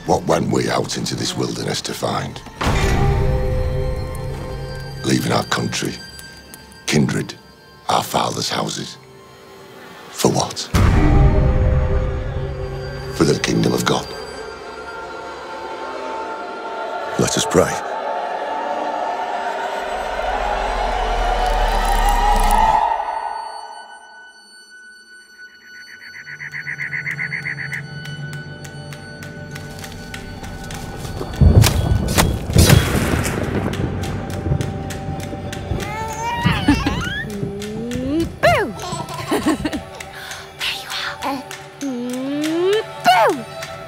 What went we out into this wilderness to find? Leaving our country, kindred, our fathers' houses. For what? For the kingdom of God. Let us pray. Boom!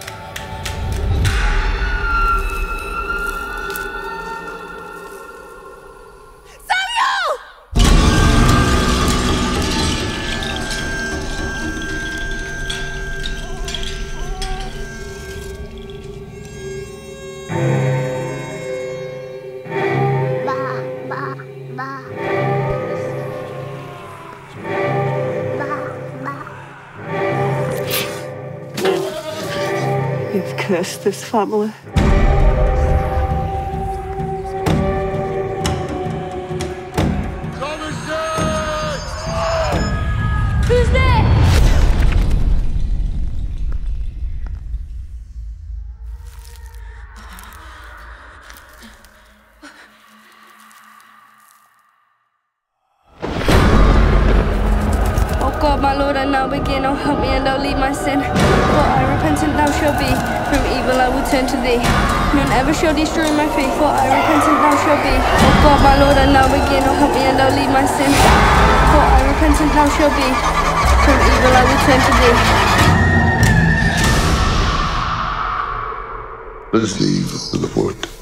You've cursed this family. Who's there? Oh God, my Lord, I now begin. Oh, help me and don't leave my sin. For I repentant thou shalt be. From evil I will turn to thee. None ever shall destroy my faith. For I repentant thou shalt be. Oh God, my Lord, I now begin. Oh, help me and don't leave my sin. For I repentant thou shalt be. From evil I will turn to thee. Let us leave the Lord.